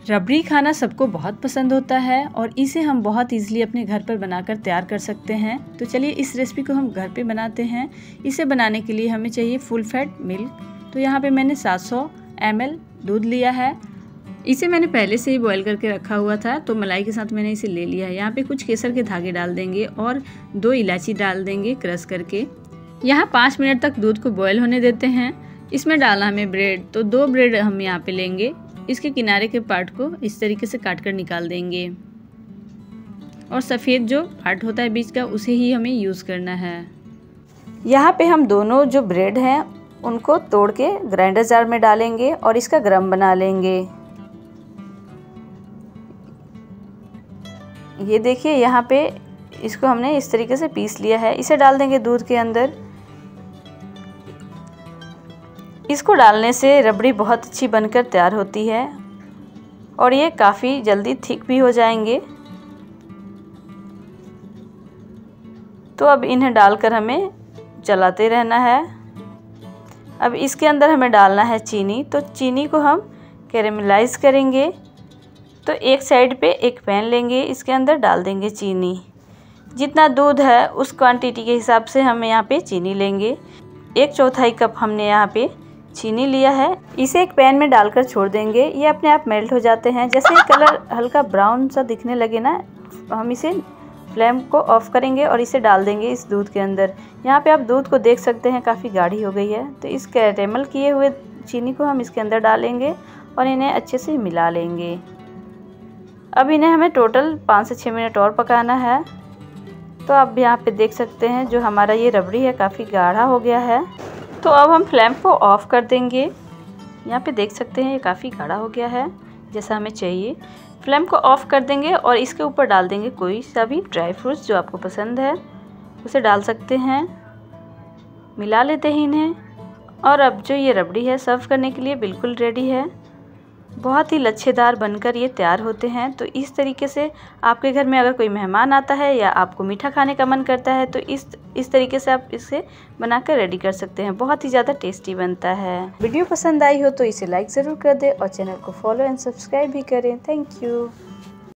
रबड़ी खाना सबको बहुत पसंद होता है और इसे हम बहुत इजीली अपने घर पर बनाकर तैयार कर सकते हैं। तो चलिए इस रेसिपी को हम घर पे बनाते हैं। इसे बनाने के लिए हमें चाहिए फुल फैट मिल्क। तो यहाँ पे मैंने 700 ml दूध लिया है। इसे मैंने पहले से ही बॉईल करके रखा हुआ था, तो मलाई के साथ मैंने इसे ले लिया है। यहाँ पे कुछ केसर के धागे डाल देंगे और 2 इलायची डाल देंगे क्रश करके। यहाँ 5 मिनट तक दूध को बॉईल होने देते हैं। इसमें डालना हमें ब्रेड, तो 2 ब्रेड हम यहाँ पे लेंगे। इसके किनारे के पार्ट को इस तरीके से काट कर निकाल देंगे और सफ़ेद जो पार्ट होता है बीच का उसे ही हमें यूज़ करना है। यहाँ पे हम दोनों जो ब्रेड हैं उनको तोड़ के ग्राइंडर जार में डालेंगे और इसका गरम बना लेंगे। ये देखिए यहाँ पे इसको हमने इस तरीके से पीस लिया है। इसे डाल देंगे दूध के अंदर। इसको डालने से रबड़ी बहुत अच्छी बनकर तैयार होती है और ये काफ़ी जल्दी थिक भी हो जाएंगे। तो अब इन्हें डालकर हमें चलाते रहना है। अब इसके अंदर हमें डालना है चीनी। तो चीनी को हम कैरेमलाइज करेंगे। तो एक साइड पे एक पैन लेंगे, इसके अंदर डाल देंगे चीनी। जितना दूध है उस क्वांटिटी के हिसाब से हम यहाँ पे चीनी लेंगे। 1/4 कप हमने यहाँ पे चीनी लिया है। इसे एक पैन में डालकर छोड़ देंगे। ये अपने आप मेल्ट हो जाते हैं। जैसे ही कलर हल्का ब्राउन सा दिखने लगे ना, हम इसे फ्लेम को ऑफ करेंगे और इसे डाल देंगे इस दूध के अंदर। यहाँ पे आप दूध को देख सकते हैं, काफ़ी गाढ़ी हो गई है। तो इस कैरेमल किए हुए चीनी को हम इसके अंदर डालेंगे और इन्हें अच्छे से मिला लेंगे। अब इन्हें हमें टोटल 5 से 6 मिनट और पकाना है। तो आप यहाँ पे देख सकते हैं जो हमारा ये रबड़ी है काफ़ी गाढ़ा हो गया है। तो अब हम फ्लेम को ऑफ कर देंगे। यहाँ पे देख सकते हैं ये काफ़ी गाढ़ा हो गया है जैसा हमें चाहिए। फ्लेम को ऑफ कर देंगे और इसके ऊपर डाल देंगे कोई सा भी ड्राई फ्रूट्स जो आपको पसंद है उसे डाल सकते हैं। मिला लेते हैं इन्हें और अब जो ये रबड़ी है सर्व करने के लिए बिल्कुल रेडी है। बहुत ही लच्छेदार बनकर ये तैयार होते हैं। तो इस तरीके से आपके घर में अगर कोई मेहमान आता है या आपको मीठा खाने का मन करता है तो इस तरीके से आप इसे बनाकर रेडी कर सकते हैं। बहुत ही ज़्यादा टेस्टी बनता है। वीडियो पसंद आई हो तो इसे लाइक ज़रूर कर दें और चैनल को फॉलो एंड सब्सक्राइब भी करें। Thank you.